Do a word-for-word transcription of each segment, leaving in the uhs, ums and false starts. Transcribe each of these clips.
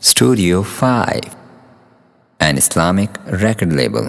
Studio five, an Islamic record label.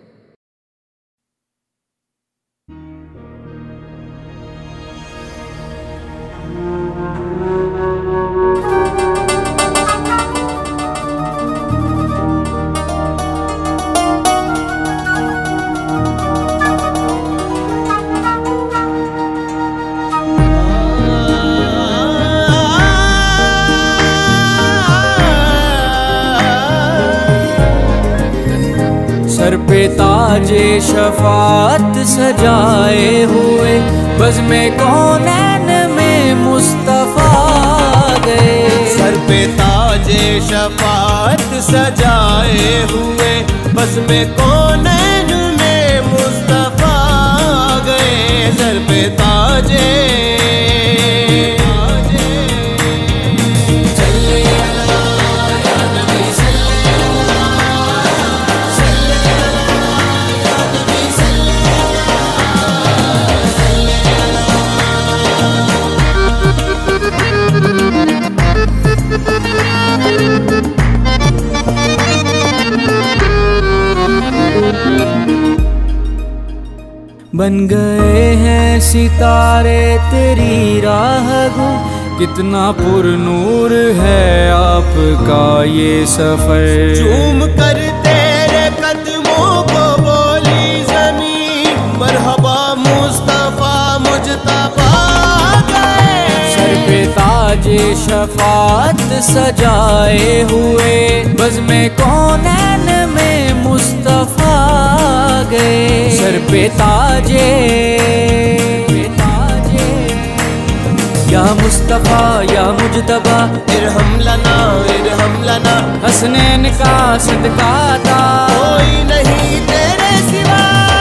सर पे ताजे शफात सजाए हुए बज़्म कौनैन में मुस्तफ़ा गए। सर पे ताजे शफात सजाए हुए बज़्म कौनैन में मुस्तफ़ा गए। सर पे ताजे बन गए हैं सितारे तेरी राह गो, कितना पुरनूर है आपका ये सफर। झूम कर तेरे कदमों को बोली ज़मीन, मरहबा मुस्तफ़ा मुजतबा गए। सर पे ताजे शफात सजाए हुए बज़्म कौनैन में मुस्तफ़ा गए। सर पे ताजे या मुस्तफ़ा या मुजतबा, इरहम लना इरहम लना, हसनैन का सदका था कोई नहीं तेरे सिवा।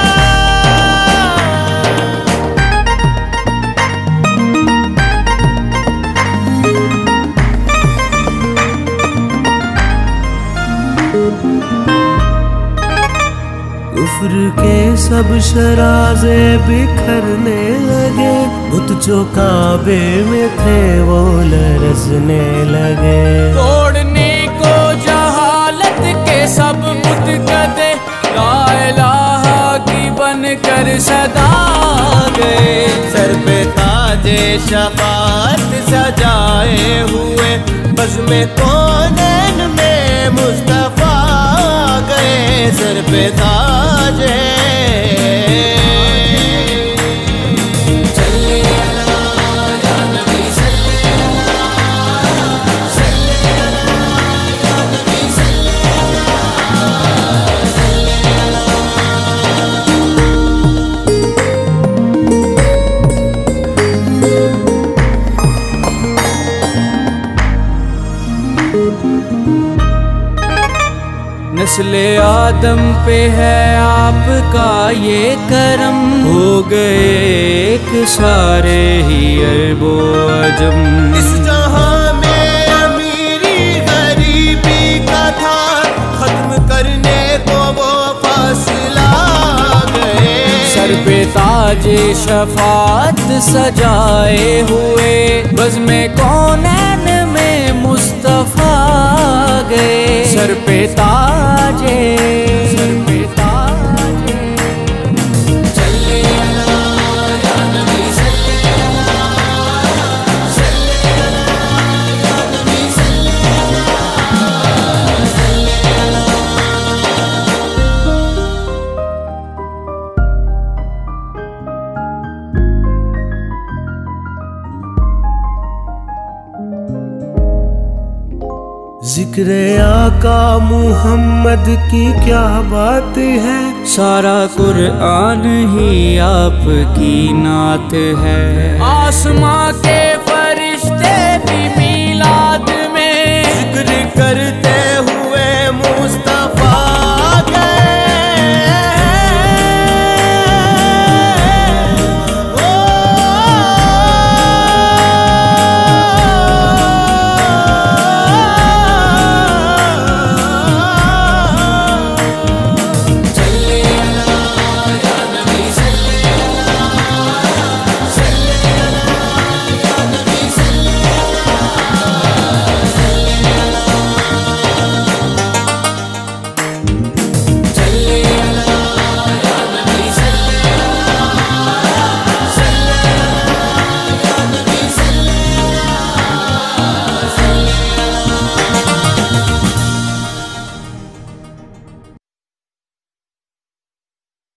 कुफ्र के सब शराज़े बिखरने लगे, बुत जो काबे में थे वो लरज़ने लगे। तोड़ने को जहालत के सब बुत कदे ला इलाहा की बनकर सदा गए। सर पे ताजे शफात सजाए हुए बज़्म कौनैन में मुस्तफ़ा गए। सर पे ताजे नस्ले आदम पे है आपका ये करम, हो गए एक सारे ही अरबो अजम। इस जहां में अमीरी गरीबी का था, खत्म करने को वो फासला गए। सर पे ताजे शफात सजाए हुए बज़्म कौनैन में मुस्तफ़ा गए। सर पे ताजे सर पे ताजे चले अला या नबी सल्ले अला, सल्ले अला या नबी सल्ले अला, सल्ले अला। ज़िक्र आका मुहम्मद की क्या बात है, सारा कुरान ही आपकी नात है। आसमां के